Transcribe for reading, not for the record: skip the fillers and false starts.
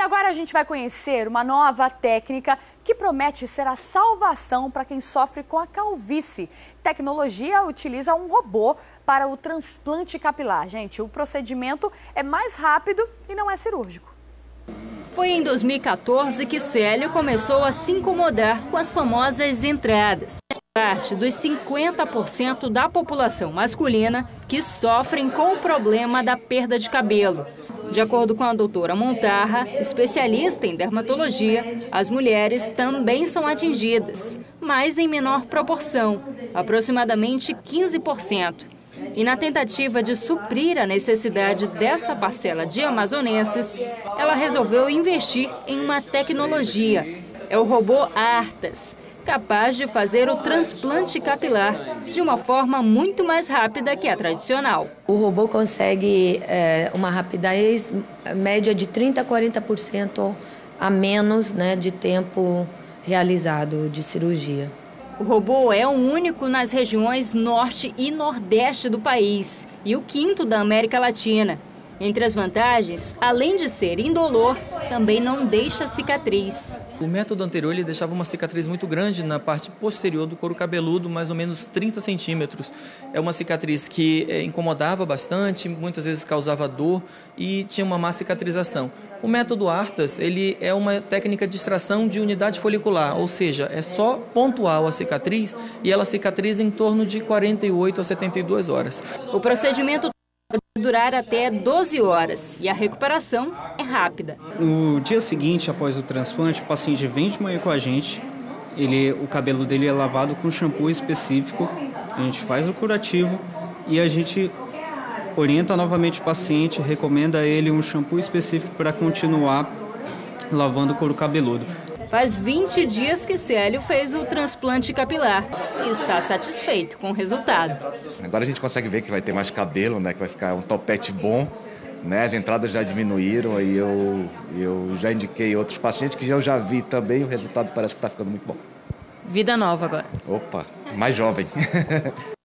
agora a gente vai conhecer uma nova técnica que promete ser a salvação para quem sofre com a calvície. Tecnologia utiliza um robô para o transplante capilar. Gente, o procedimento é mais rápido e não é cirúrgico. Foi em 2014 que Célio começou a se incomodar com as famosas entradas. Parte dos 50% da população masculina que sofrem com o problema da perda de cabelo. De acordo com a doutora Montarra, especialista em dermatologia, as mulheres também são atingidas, mas em menor proporção, aproximadamente 15%. E na tentativa de suprir a necessidade dessa parcela de amazonenses, ela resolveu investir em uma tecnologia. É o robô Artas, capaz de fazer o transplante capilar de uma forma muito mais rápida que a tradicional. O robô consegue uma rapidez média de 30% a 40% a menos, de tempo realizado de cirurgia. O robô é o único nas regiões norte e nordeste do país e o quinto da América Latina. Entre as vantagens, além de ser indolor, também não deixa cicatriz. O método anterior ele deixava uma cicatriz muito grande na parte posterior do couro cabeludo, mais ou menos 30 centímetros. É uma cicatriz que incomodava bastante, muitas vezes causava dor e tinha uma má cicatrização. O método Artas ele é uma técnica de extração de unidade folicular, ou seja, é só pontual a cicatriz e ela cicatriza em torno de 48 a 72 horas. O procedimento pode durar até 12 horas e a recuperação é rápida. No dia seguinte, após o transplante, o paciente vem de manhã com a gente, o cabelo dele é lavado com shampoo específico, a gente faz o curativo e a gente orienta novamente o paciente, recomenda a ele um shampoo específico para continuar lavando o couro cabeludo. Faz 20 dias que Célio fez o transplante capilar e está satisfeito com o resultado. Agora a gente consegue ver que vai ter mais cabelo, que vai ficar um topete bom, as entradas já diminuíram, aí eu já indiquei outros pacientes que eu já vi também, o resultado parece que está ficando muito bom. Vida nova agora. Opa, mais jovem.